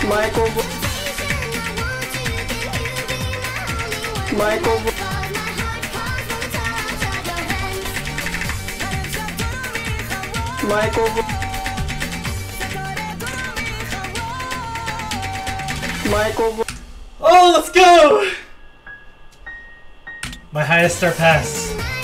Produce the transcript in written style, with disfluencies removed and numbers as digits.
Michael. Michael. Michael. Michael. Oh, let's go! My highest star pass.